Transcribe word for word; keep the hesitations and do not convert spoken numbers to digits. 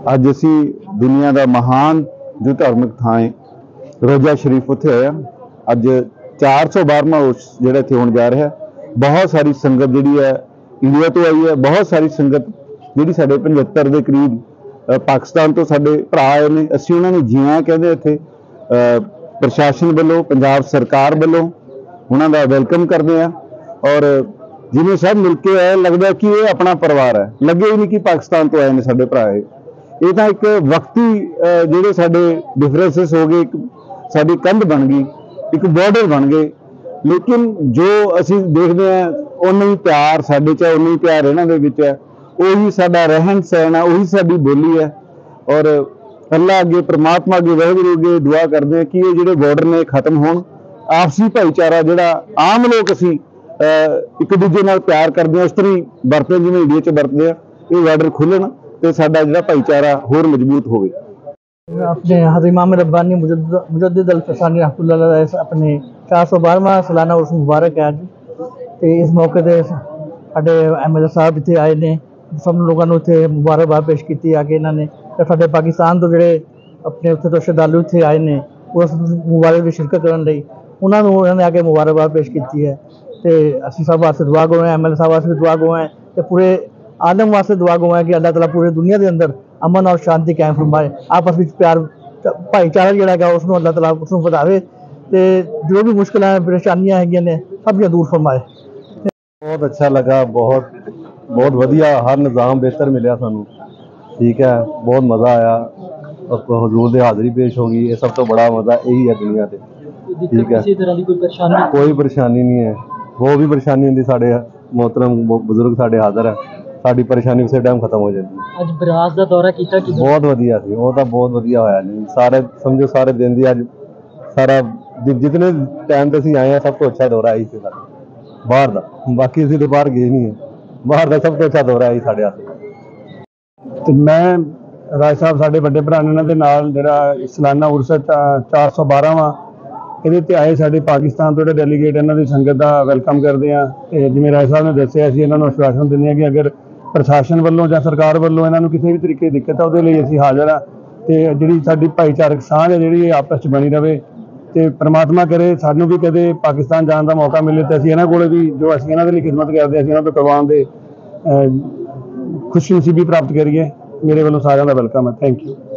ਅੱਜ ਅਸੀਂ ਦੁਨੀਆ ਦਾ ਮਹਾਨ ਜੋ ਧਾਰਮਿਕ ਥਾਂ ਹੈ ਰੋਜ਼ਾ ਸ਼ਰੀਫ ਉੱਥੇ ਹੋਇਆ। ਅੱਜ ਚਾਰ सौ बारहवां उर्स ਜਿਹੜਾ ਇੱਥੇ ਹੋਣ ਜਾ ਰਿਹਾ। ਬਹੁਤ ਸਾਰੀ ਸੰਗਤ ਜਿਹੜੀ ਹੈ ਇੰਡੀਆ ਤੋਂ ਆਈ ਹੈ। ਬਹੁਤ ਸਾਰੀ ਸੰਗਤ ਜਿਹੜੀ ਸਾਡੇ पचहत्तर ਦੇ ਕਰੀਬ ਪਾਕਿਸਤਾਨ ਤੋਂ ਸਾਡੇ ਭਰਾ ਆਏ ਨੇ। ਅਸੀਂ ਉਹਨਾਂ ਨੂੰ ਜੀਆਂ ਕਹਿੰਦੇ ਇੱਥੇ ਪ੍ਰਸ਼ਾਸਨ ਵੱਲੋਂ ਪੰਜਾਬ ਸਰਕਾਰ ਵੱਲੋਂ ਉਹਨਾਂ ਦਾ ਵੈਲਕਮ ਕਰਦੇ ਆ। ਔਰ ਜਿਵੇਂ सब मिल के आए लगता कि ये अपना परिवार है। लगे ही नहीं कि पाकिस्तान तो आए ने साडे भरा। ये तो एक वक्ती ਜਿਹੜੇ ਸਾਡੇ डिफरेंसिस हो गए, साडी कंध बन गई, एक बॉर्डर बन गए। लेकिन जो असीं देखते हैं उन्ना ही प्यार साडे च, उन्ना ही प्यार इन्हां दे विच है। उही साडा रहन सहन है, उही साडी बोली है। और अल्लाह अगे परमात्मा अगे वाहिगुरू अगे दुआ करते हैं कि ये जिहड़े बॉर्डर ने खत्म होण। आपसी भाईचारा जिहड़ा आम लोग असीं एक दूजे नाल प्यार करते हैं उस तरह ही वरतते जिवें इंडिया च वरतते हैं। ये बॉर्डर खुलण ते साडा जिहड़ा भाईचारा होर मजबूत होवे। अपने हज़रत इमाम रब्बानी मुजद्दिद अल फसानी रहमतुल्लाह अलैह अपने चार सौ बारहवां सालाना उर्स मुबारक है अज। तो इस मौके पर साढ़े एम एल ए साहब इतने आए ने, सब लोगों को इतने मुबारकबाद पेश की आके इन्होंने। तो साढ़े पाकिस्तान तो जोड़े अपने उत्थे तो श्रद्धालु इतने आए ने उस मुबारक की शिरकत करने उन्होंने उन्होंने आके मुबारकबाद पेश की है। तो असी सब वास्ते दुआ गो हैं, एम एल ए साहब वास्ते दुआ गो हैं, तो पूरे आलम वास्ते दुआ गो है कि अल्लाह ताला पूरी दुनिया के अंदर अमन और शांति कायम फरमाए। आपस में प्यार भाईचारा जोड़ा उसनों अल्लाह ताला उसनों बढ़ावे, तो जो भी मुश्किल परेशानियां है ने सब दूर फरमाए। बहुत अच्छा लगा, बहुत बहुत वधिया, हर निज़ाम बेहतर मिले सानू। ठीक है, बहुत मज़ा आया। हुजूर की हाज़री पेश हो गई, ये सब तो बड़ा मज़ा यही है दुनिया से। ठीक है, कोई परेशानी कोई परेशानी नहीं है। वो भी परेशानी होंगी साढ़े मोहतरम बुजुर्ग साढ़े हाज़र है, साड़ी परेशानी उस टाइम खत्म हो जाती है। अज बरास दा दौरा कीता कि बहुत वधिया सी, वो तो बहुत वधिया होया नहीं। सारे समझो सारे दिन दी अज सारा जितने टाइम ते असीं आए हैं सब तो अच्छा दौरा आई सी साडा बाहर दा। बाकी असीं ते बाहर गए नहीं है, बाहर दा सब तो अच्छा दौरा आई साडे वास्ते। ते मैं राज साहब साडे वड्डे भरा ने उन्हां दे नाल जिहड़ा सालाना उर्स चार सौ बारहवां ਇਹਦੇ ਤੇ ਆਏ ਸਾਡੇ ਪਾਕਿਸਤਾਨ ਤੋਂ ਜਿਹੜੇ ਡੈਲੀਗੇਟ ਇਹਨਾਂ ਦੀ ਸੰਗਤ ਦਾ ਵੈਲਕਮ ਕਰਦੇ ਆ। ਤੇ ਜਿਵੇਂ ਰਾਜ ਸਾਹਿਬ ਨੇ ਦੱਸਿਆ ਅਸੀਂ ਇਹਨਾਂ ਨੂੰ ਆਸ਼ਵਾਸਨ ਦਿੰਦੇ ਹਾਂ ਕਿ ਅਗਰ ਪ੍ਰਸ਼ਾਸਨ ਵੱਲੋਂ ਜਾਂ ਸਰਕਾਰ ਵੱਲੋਂ ਇਹਨਾਂ ਨੂੰ ਕਿਸੇ ਵੀ ਤਰੀਕੇ ਦੀ ਦਿੱਕਤ ਆ ਉਹਦੇ ਲਈ ਅਸੀਂ ਹਾਜ਼ਰ ਆ। ਤੇ ਜਿਹੜੀ ਸਾਡੀ ਭਾਈਚਾਰਕ ਸਾਂਝ ਹੈ ਜਿਹੜੀ ਆਪਸ 'ਚ ਬਣੀ ਰਵੇ। ਤੇ ਪ੍ਰਮਾਤਮਾ ਕਰੇ ਸਾਨੂੰ ਵੀ ਕਦੇ ਪਾਕਿਸਤਾਨ ਜਾਣ ਦਾ ਮੌਕਾ ਮਿਲੇ ਤੇ ਅਸੀਂ ਇਹਨਾਂ ਕੋਲ ਵੀ ਜੋ ਅਸੀਂ ਇਹਨਾਂ ਦੇ ਲਈ ਖਿਦਮਤ ਕਰਦੇ ਅਸੀਂ ਇਹਨਾਂ ਤੋਂ ਕਰਵਾਉਣ ਦੇ ਖੁਸ਼ੀ ਨਸੀਬੀ ਪ੍ਰਾਪਤ ਕਰੀਏ। ਮੇਰੇ ਵੱਲੋਂ ਸਾਰਿਆਂ ਦਾ ਵੈਲਕਮ ਹੈ। Thank you.